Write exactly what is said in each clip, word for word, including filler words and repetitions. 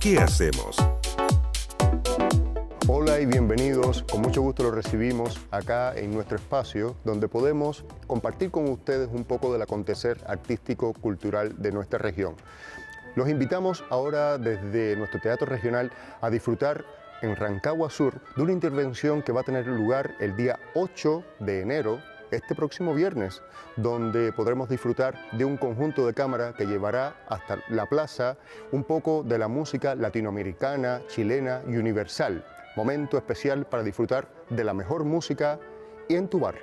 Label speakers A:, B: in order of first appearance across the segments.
A: ¿Qué hacemos?
B: Hola y bienvenidos, con mucho gusto los recibimos acá en nuestro espacio donde podemos compartir con ustedes un poco del acontecer artístico-cultural de nuestra región. Los invitamos ahora desde nuestro teatro regional a disfrutar en Rancagua Sur de una intervención que va a tener lugar el día ocho de enero, este próximo viernes, donde podremos disfrutar de un conjunto de cámara que llevará hasta la plaza un poco de la música latinoamericana, chilena y universal. Momento especial para disfrutar de la mejor música y en tu bar.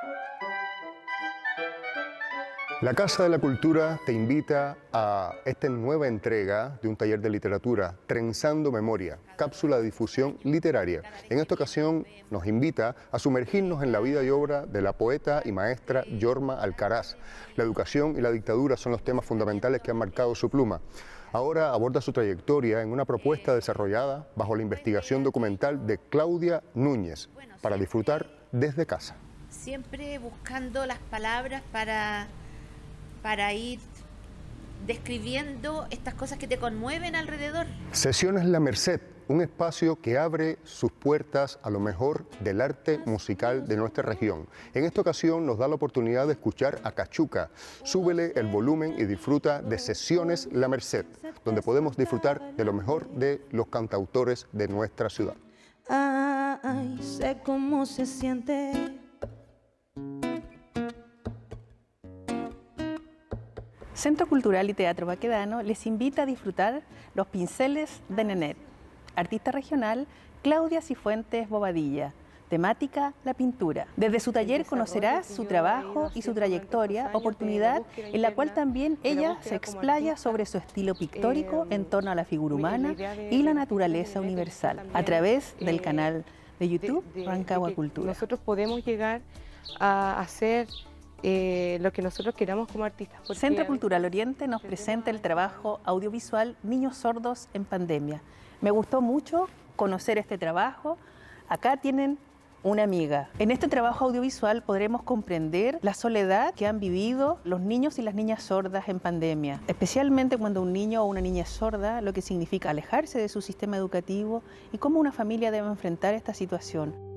B: La Casa de la Cultura te invita a esta nueva entrega de un taller de literatura, Trenzando Memoria, cápsula de difusión literaria. En esta ocasión nos invita a sumergirnos en la vida y obra de la poeta y maestra Yorma Alcaraz. La educación y la dictadura son los temas fundamentales que han marcado su pluma. Ahora aborda su trayectoria en una propuesta desarrollada bajo la investigación documental de Claudia Núñez, para disfrutar desde casa.
C: Siempre buscando las palabras para... para ir describiendo estas cosas que te conmueven alrededor.
B: Sesiones La Merced, un espacio que abre sus puertas a lo mejor del arte musical de nuestra región. En esta ocasión nos da la oportunidad de escuchar a Cachuca. Súbele el volumen y disfruta de Sesiones La Merced, donde podemos disfrutar de lo mejor de los cantautores de nuestra ciudad.
D: Ay, sé cómo se siente.
E: Centro Cultural y Teatro Baquedano les invita a disfrutar Los Pinceles de Nenet. Artista regional, Claudia Cifuentes Bobadilla. Temática, la pintura. Desde su taller conocerás su trabajo y su trayectoria, oportunidad en la cual también ella se explaya sobre su estilo pictórico en torno a la figura humana y la naturaleza universal, a través del canal de YouTube Rancagua Cultura.
F: Nosotros podemos llegar a hacer Eh, lo que nosotros queramos como artistas.
E: Centro Cultural Oriente nos presenta el trabajo audiovisual Niños Sordos en Pandemia. Me gustó mucho conocer este trabajo. Acá tienen una amiga. En este trabajo audiovisual podremos comprender la soledad que han vivido los niños y las niñas sordas en pandemia, especialmente cuando un niño o una niña es sorda, lo que significa alejarse de su sistema educativo y cómo una familia debe enfrentar esta situación.